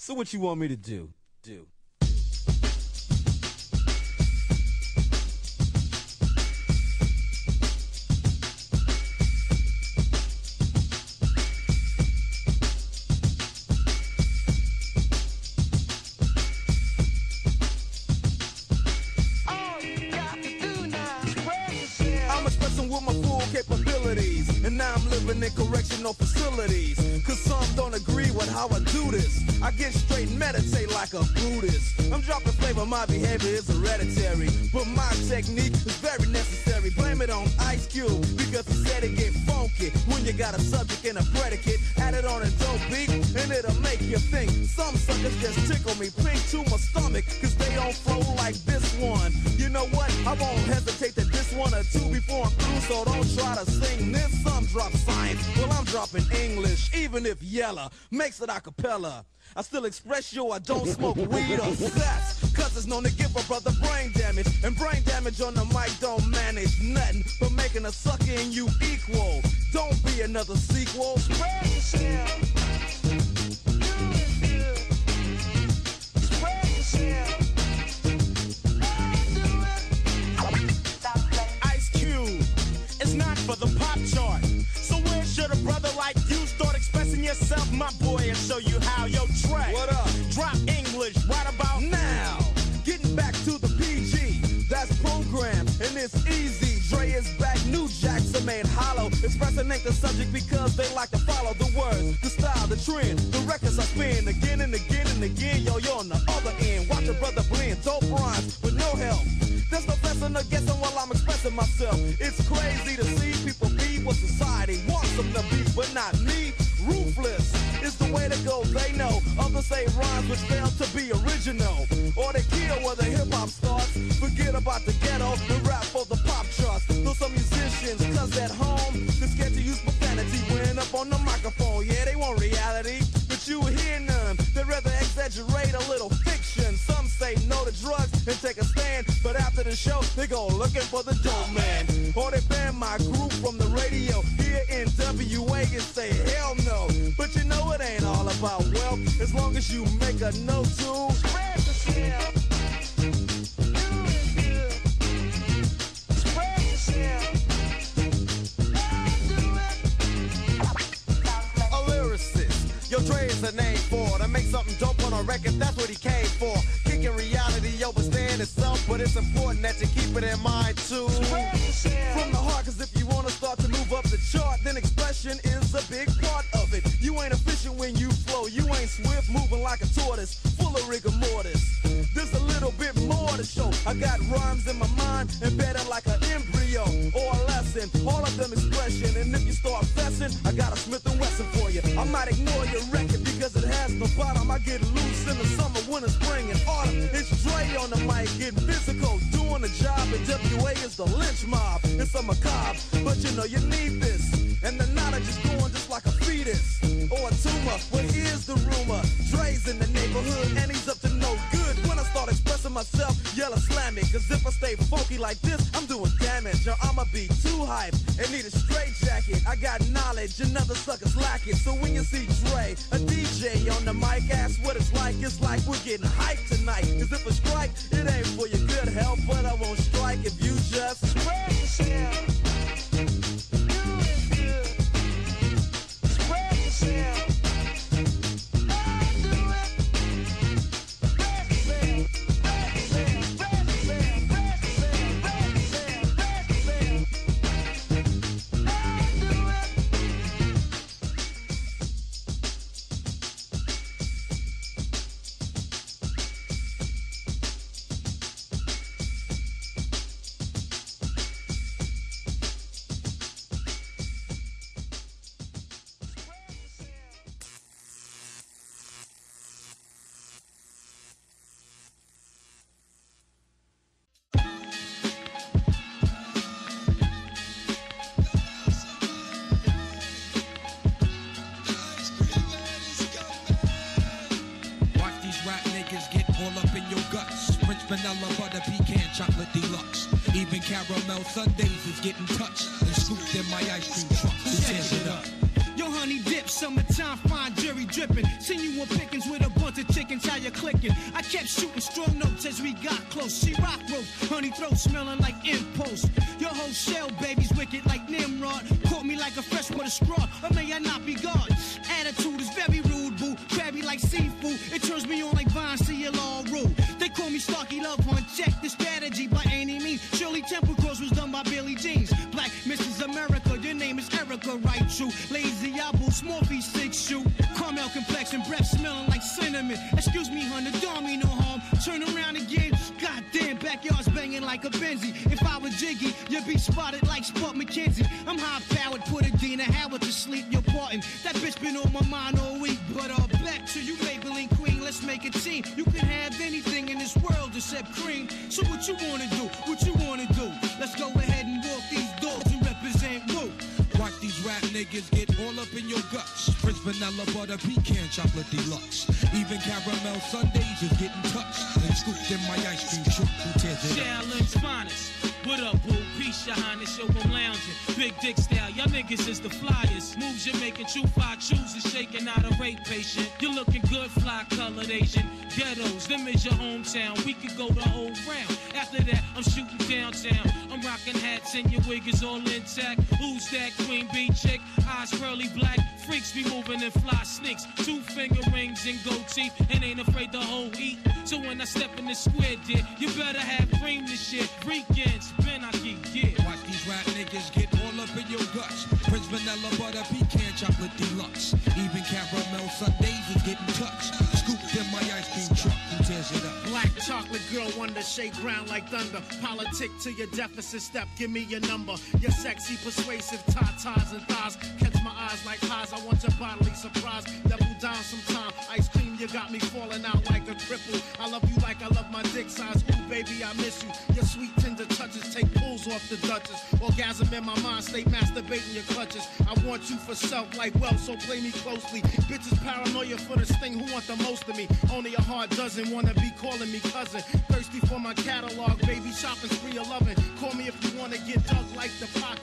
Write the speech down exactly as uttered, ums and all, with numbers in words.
So what you want me to do? Do. And now I'm living in correctional facilities, cause some don't agree with how I do this. I get straight and meditate like a Buddhist. I'm dropping flavor, my behavior is hereditary, but my technique is very necessary. Blame it on Ice Cube, because he said it get funky when you got a subject and a predicate. Add it on a dope beat, and it'll make you think. Some suckers just tickle me pink to my stomach, cause they don't flow like this one. You know what? I won't hesitate to diss one or two before I'm through, so don't try to sing this. Some drop science, well I'm dropping English, even if Yella makes it a cappella. I still express yo, I don't smoke weed or sex, cause it's known to give a brother brain damage. And brain damage on the mic don't manage nothing but making a sucker in you equal. Don't be another sequel. Spread yourself. Do it good. Spread yourself. Ice Cube, it's not for the pop chart. So where should a brother like you start expressing yourself, my boy, and show you how? Yo, Trey, what up? Drop English right about now. Getting back to the P G, that's programmed and it's easy. Dre is back, new jacks are made hollow. Expressing ain't the subject because they like to follow the words, the style, the trend, the records I spin again and again and again. Yo, you're on the other end. Watch a brother blend dope rhymes with no help. There's no guessing or guessing while I'm expressing myself. It's crazy to see people be what society wants them to be, but not me. Ruthless is the way to go, they know. Others say rhymes which fail to be original, or they kill where the hip-hop starts. Forget about the ghetto and rap for the pop charts. Though some musicians, cause at home they're scared to use profanity when up on the microphone. Yeah, they want reality, but you hear none. They'd rather exaggerate a little fiction. Some say no to drugs and take a stand, but after the show they go looking for the dope man. Or they ban my group from the radio here in W A and say hell no. But you know it ain't all about wealth, as long as you make a note to spread yourself. Do it good. Spread yourself. Do it. A lyricist, yo, Dre is a name for to make something dope on a record. That's what he came for. Kicking reality over stand itself, but it's important that you keep it in mind too. From the heart, cause if you wanna start to move up the chart, then expression is a big part of it. You ain't efficient when you flow, you ain't swift, moving like a tortoise, full of rigor mortis. There's a little bit more to show. I got rhymes in my mind, embedded like an embryo or a lesson, all of them expression. And if you start fessing, I got a Smith and Wesson for you. I might ignore your record because it has no bottom. I get loose in the summer, winter, spring, and autumn. It's Dre on the mic, getting physical, doing the job. And W A is the lynch mob. It's a macabre, but you know you need this. And the knowledge is going just like a fetus or a tumor. Well, here's the rumor: Dre's in the neighborhood and he's up to no good. When I start expressing myself, yell slam it. Cause if I stay funky like this, I'm doing damage. Or I'ma be too hype and need a straight jacket. I got knowledge and other suckers lack it. So when you see Dre, a D J on the mic, ask what it's like. It's like we're getting hyped tonight. Cause if I strike, it ain't for your good health, but I won't strike if you just spread yourself. Vanilla, butter, pecan, chocolate deluxe. Even caramel sundaes is getting touched and scooped in my ice cream truck. Who tears it up? Yo, honey dip, summertime, fine jury dripping. Seen you on pickings with a bunch of chickens, how you clicking? I kept shooting strong notes as we got close. She rock rope, honey throat smelling like impulse. Your whole shell, baby's wicked like Nimrod. Caught me like a freshwater straw, or may I not be God? Attitude is very rude, boo. Crabby like seafood. It turns me on like Vine, see it all rule. They call me Starkey Love Hunt. Check the strategy by any means. Shirley Temple Cross was done by Billie Jeans. Black Missus America, your name is Erica, right? True. Lazy apple, small feet, six shoe. Caramel complexion, breath smelling like cinnamon. Excuse me, hun, the dog me no harm. Turn around again. Goddamn, backyard's banging like a Benzie. If I was Jiggy, you'd be spotted like Spud McKenzie. I'm high powered, put a Dina Howard to sleep. You're parting. That bitch been on my mind all week. But uh, back to you, Maybelline Queen. Let's make a team. You can have anything in this world except cream. So what you wanna do? What you wanna do? Let's go ahead and walk these dogs and represent Woo. Watch these rap niggas get all up in your guts. Prince Vanilla Butter Pecan Chocolate Deluxe. Even caramel sundaes is getting touched and scooped in my ice cream truck. Who tears it up? Shaolin's finest. What up, boo? Peace, your highness, yo, I'm lounging. Big dick style, y'all niggas is the flyers. Moves you're making, true fly chooses, shaking out a rape patient. You're looking good, fly colored Asian. Ghettos, them is your hometown. We could go the whole round. After that, I'm shooting downtown. I'm rocking hats and your wig is all intact. Who's that queen bee chick? Eyes pearly black. Freaks be moving in fly sneaks. Two finger rings and gold teeth. And ain't afraid to hold eat. So when I step in the square, dear, you better have cream this shit. Weekends, Ben Aki, yeah. Watch these rap niggas get all up in your guts. Prince Vanilla Butter Pecan Chocolate Deluxe. Even caramel sundaes is getting touched. Scooped in my ice cream truck. Who tears it up? Black chocolate girl, wonder shake ground like thunder. Politic to your deficit step, give me your number. Your sexy, persuasive tatas and thighs. Catch my eyes like highs, I want your bodily surprise. Double down sometime, ice cream, you got me falling out like a cripple. I love you like I love my dick size. Ooh, baby, I miss you. Your sweet tender touches take pulls off the Duchess. Orgasm in my mind, stay masturbating your clutches. I want you for self like wealth, so play me closely. Bitches paranoia for this thing, who want the most of me? Only a heart doesn't wanna be calling me cousin. Thirsty for my catalog, baby, shopping spree of loving. Call me if you wanna get dug like the pocket.